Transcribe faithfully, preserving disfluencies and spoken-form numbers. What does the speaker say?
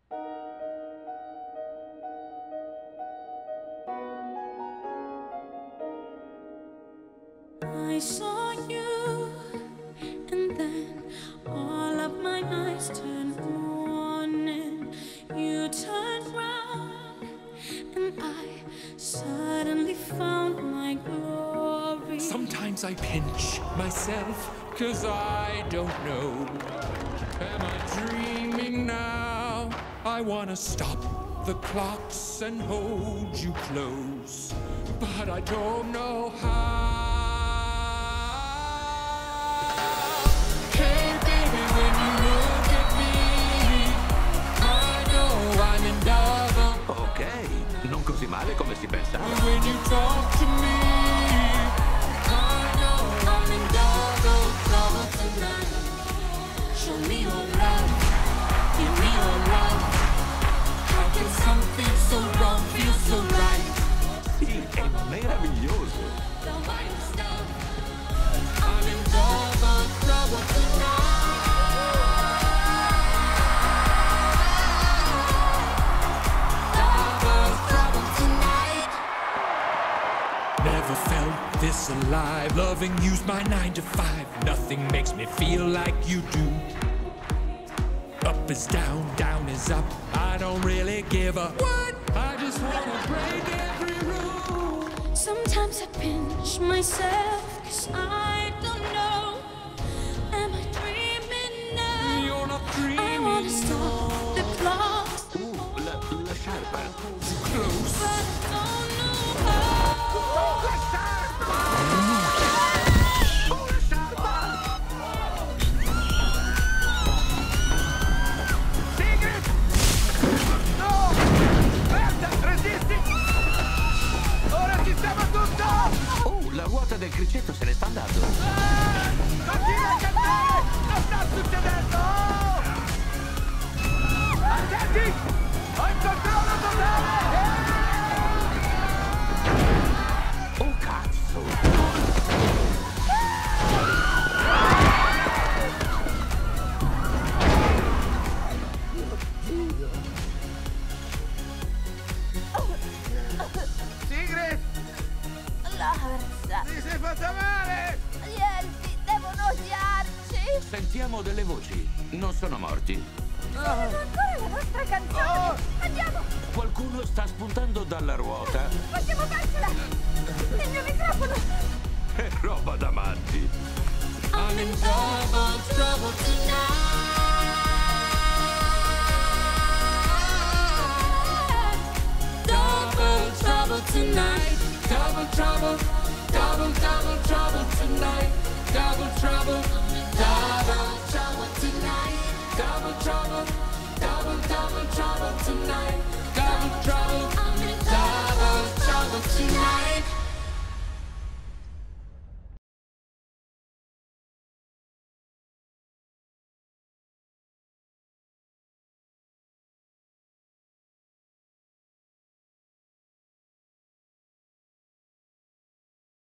I saw you, and then all of my eyes turned on, and you turned round, and I suddenly found my glory. Sometimes I pinch myself, 'cause I don't know. Am I dreaming now? I wanna stop the clocks and hold you close, but I don't know how. Hey baby, when you look at me, I know I'm in double. Ok, non così male come si pensava. When you talk to me, I know I'm in double trouble tonight. Show me your love, give me your love. How can something so wrong feel so right? Sì, è meraviglioso. The white stuff. I'm in double trouble tonight. Double trouble tonight. Never felt this alive. Loving you's my nine to five. Nothing makes me feel like you do. Up is down, down is up. I don't really give a what. I just wanna break every rule. Sometimes I pinch myself, 'cause I don't know. Am I dreaming now? You're not dreaming. I wanna stop the clocks, Uh, la, la sciarpa. Close. but I don't know how. La sciarpa! Oh, la sciarpa! Sigrid! No! Merda, resisti! Ora sistema tutto! Oh, la ruota del cricetto se ne sta andando. Ah! Continua a cantare! Cosa sta succedendo? Attenti! Ho il controllo totale! Oh, cazzo! Sigrid! Larsa, Ti sei fatta male! gli elfi devono odiarci! Sentiamo delle voci. Non sono morti. Suonano ancora la nostra canzone! Andiamo! Qualcuno sta spuntando dalla ruota. Possiamo farcela! Il mio microfono! È roba da matti. I'm in double trouble tonight. Double trouble tonight. Double trouble, double, double trouble